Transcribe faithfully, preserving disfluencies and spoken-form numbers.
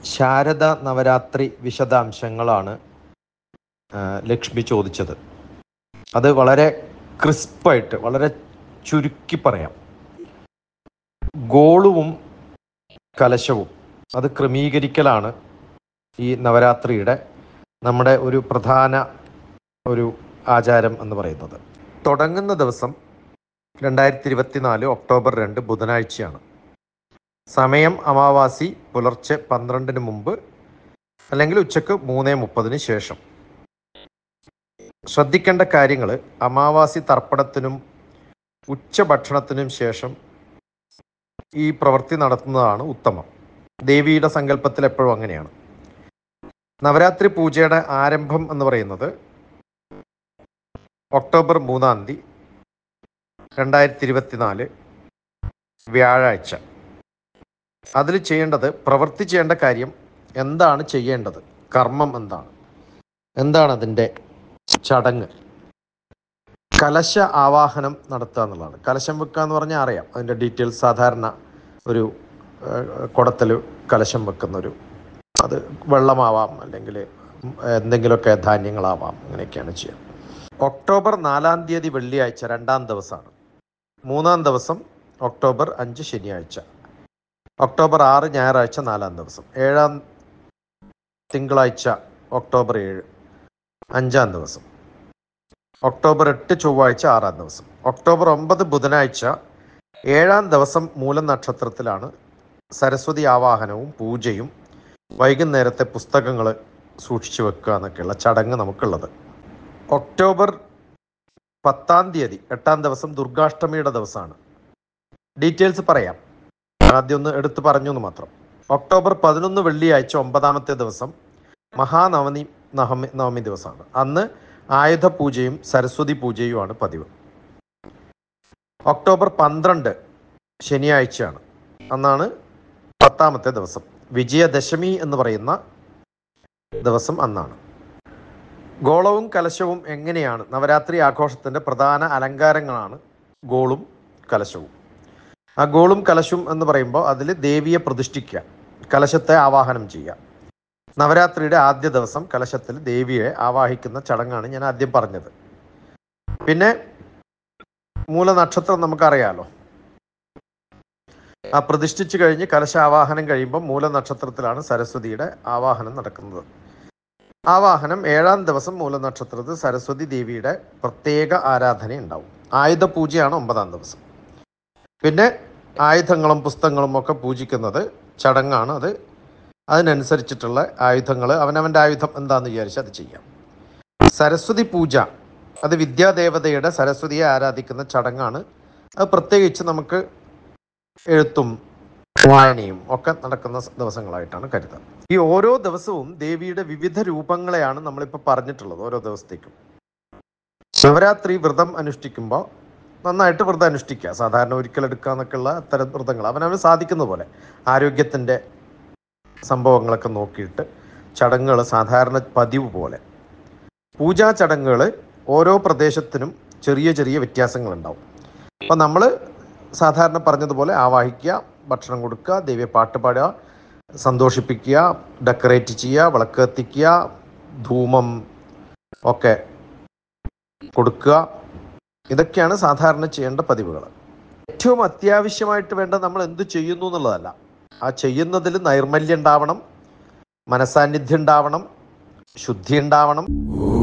ശാരദ നവരാത്രി വിശദാംശങ്ങളാണ് ലക്ഷ്മി ചോദിച്ചത്. അത് വളരെ ക്രിസ്പായിട്ട് വളരെ ചുരുക്കി പറയാം. ഗോളുവും കലശവും അത് ക്രമീകരിക്കലാണ് ഈ നവരാത്രിയുടെ നമ്മുടെ ഒരു പ്രധാന ഒരു ആചാരം എന്ന് പറയുന്നത്. തുടങ്ങുന്ന ദിവസം രണ്ടായിരത്തി ഇരുപത്തിനാല് ഒക്ടോബർ രണ്ട് ബുധനാഴ്ചയാണ്. സമയം അമാവാസി പുലർച്ചെ പന്ത്രണ്ടിന് മുമ്പ് അല്ലെങ്കിൽ ഉച്ചക്ക് മൂന്ന് മുപ്പതിന് ശേഷം. ശ്രദ്ധിക്കേണ്ട കാര്യങ്ങൾ: അമാവാസി തർപ്പണത്തിനും ഉച്ചഭക്ഷണത്തിനും ശേഷം ഈ പ്രവൃത്തി നടത്തുന്നതാണ് ഉത്തമം. ദേവിയുടെ സങ്കല്പത്തിൽ എപ്പോഴും അങ്ങനെയാണ്. നവരാത്രി പൂജയുടെ ആരംഭം എന്ന് പറയുന്നത് ഒക്ടോബർ മൂന്നാം തീയതി രണ്ടായിരത്തി ഇരുപത്തിനാല് വ്യാഴാഴ്ച. അതിൽ ചെയ്യേണ്ടത്, പ്രവൃത്തി ചെയ്യേണ്ട കാര്യം എന്താണ്, ചെയ്യേണ്ടത് കർമ്മം എന്താണ്, എന്താണ് അതിൻ്റെ ചടങ്ങ്? കലശ ആവാഹനം നടത്തുക എന്നുള്ളതാണ്. കലശം വെക്കുക എന്ന് പറഞ്ഞാൽ അറിയാം അതിൻ്റെ ഡീറ്റെയിൽസ്. സാധാരണ ഒരു കുടത്തിൽ കലശം വെക്കുന്നൊരു, അത് വെള്ളമാവാം അല്ലെങ്കിൽ എന്തെങ്കിലുമൊക്കെ ധാന്യങ്ങളാവാം, അങ്ങനെയൊക്കെയാണ് ചെയ്യുക. ഒക്ടോബർ നാലാം തീയതി വെള്ളിയാഴ്ച രണ്ടാം ദിവസമാണ്. മൂന്നാം ദിവസം ഒക്ടോബർ അഞ്ച് ശനിയാഴ്ച. ഒക്ടോബർ ആറ് ഞായറാഴ്ച നാലാം ദിവസം. ഏഴാം തിങ്കളാഴ്ച ഒക്ടോബർ ഏഴ് അഞ്ചാം ദിവസം. ഒക്ടോബർ എട്ട് ചൊവ്വാഴ്ച ആറാം ദിവസം. ഒക്ടോബർ ഒമ്പത് ബുധനാഴ്ച ഏഴാം ദിവസം മൂലം നക്ഷത്രത്തിലാണ് സരസ്വതി ആവാഹനവും പൂജയും വൈകുന്നേരത്തെ പുസ്തകങ്ങൾ സൂക്ഷിച്ചു വെക്കുക എന്നൊക്കെയുള്ള ചടങ്ങ് നമുക്കുള്ളത്. ഒക്ടോബർ പത്താം തീയതി എട്ടാം ദിവസം ദുർഗാഷ്ടമിയുടെ ദിവസമാണ്. ഡീറ്റെയിൽസ് പറയാം, ആദ്യം ഒന്ന് എടുത്ത് പറഞ്ഞു എന്ന് മാത്രം. ഒക്ടോബർ പതിനൊന്ന് വെള്ളിയാഴ്ച ഒമ്പതാമത്തെ ദിവസം മഹാനവമി നവമി നവമി ദിവസമാണ്. അന്ന് ആയുധ പൂജയും സരസ്വതി പൂജയുമാണ് പതിവ്. ഒക്ടോബർ പന്ത്രണ്ട് ശനിയാഴ്ചയാണ്. അന്നാണ് പത്താമത്തെ ദിവസം. വിജയദശമി എന്ന് പറയുന്ന ദിവസം അന്നാണ്. ഗോളവും കലശവും എങ്ങനെയാണ്? നവരാത്രി ആഘോഷത്തിൻ്റെ പ്രധാന അലങ്കാരങ്ങളാണ് ഗോളും കലശവും. ആ ഗോളും കലശവും എന്ന് പറയുമ്പോൾ അതിൽ ദേവിയെ പ്രതിഷ്ഠിക്കുക, കലശത്തെ ആവാഹനം ചെയ്യുക. നവരാത്രിയുടെ ആദ്യ ദിവസം കലശത്തിൽ ദേവിയെ ആവാഹിക്കുന്ന ചടങ്ങാണ് ഞാൻ ആദ്യം പറഞ്ഞത്. പിന്നെ മൂലനക്ഷത്രം നമുക്കറിയാലോ. ആ പ്രതിഷ്ഠിച്ചു കഴിഞ്ഞ് കലശ ആവാഹനം കഴിയുമ്പോൾ മൂലനക്ഷത്രത്തിലാണ് സരസ്വതിയുടെ ആവാഹനം നടക്കുന്നത്. ആവാഹനം ഏഴാം ദിവസം മൂലനക്ഷത്രത്തിൽ സരസ്വതി ദേവിയുടെ പ്രത്യേക ആരാധന ഉണ്ടാവും. ആയുധ പൂജയാണ് ഒമ്പതാം ദിവസം. പിന്നെ ആയുധങ്ങളും പുസ്തകങ്ങളും ഒക്കെ പൂജിക്കുന്നത് ചടങ്ങാണ്. അത് അതിനനുസരിച്ചിട്ടുള്ള ആയുധങ്ങൾ, അവനവൻ്റെ ആയുധം എന്താണെന്ന് വിചാരിച്ച് അത് ചെയ്യാം. സരസ്വതി പൂജ അത് വിദ്യാദേവതയുടെ സരസ്വതിയെ ആരാധിക്കുന്ന ചടങ്ങാണ്. അത് പ്രത്യേകിച്ച് നമുക്ക് എഴുത്തും വായനയും ഒക്കെ നടക്കുന്ന ദിവസങ്ങളായിട്ടാണ് കരുതുക. ഈ ഓരോ ദിവസവും ദേവിയുടെ വിവിധ രൂപങ്ങളെയാണ് നമ്മളിപ്പോൾ പറഞ്ഞിട്ടുള്ളത്. ഓരോ ദിവസത്തേക്കും നവരാത്രി വ്രതം അനുഷ്ഠിക്കുമ്പോൾ നന്നായിട്ട് വ്രതം അനുഷ്ഠിക്കുക. സാധാരണ ഒരിക്കലെടുക്കുക എന്നൊക്കെയുള്ള അത്തരം വ്രതങ്ങൾ അവനവന് സാധിക്കുന്ന പോലെ ആരോഗ്യത്തിൻ്റെ സംഭവങ്ങളൊക്കെ നോക്കിയിട്ട് ചടങ്ങുകൾ സാധാരണ പതിവ് പോലെ. പൂജാ ചടങ്ങുകൾ ഓരോ പ്രദേശത്തിനും ചെറിയ ചെറിയ വ്യത്യാസങ്ങളുണ്ടാവും. അപ്പോൾ നമ്മൾ സാധാരണ പറഞ്ഞതുപോലെ ആവാഹിക്കുക, ഭക്ഷണം കൊടുക്കുക, ദേവിയെ പാട്ട് പാടുക, സന്തോഷിപ്പിക്കുക, ഡെക്കറേറ്റ് ചെയ്യുക, വിളക്ക് കത്തിക്കുക, ധൂമം ഒക്കെ കൊടുക്കുക, ഇതൊക്കെയാണ് സാധാരണ ചെയ്യേണ്ട പതിവുകൾ. ഏറ്റവും അത്യാവശ്യമായിട്ട് വേണ്ട നമ്മൾ എന്ത് ചെയ്യുന്നു എന്നുള്ളതല്ല, ആ ചെയ്യുന്നതിൽ നൈർമല്യം ഉണ്ടാവണം, മനസാന്നിധ്യം ഉണ്ടാവണം, ശുദ്ധി ഉണ്ടാവണം.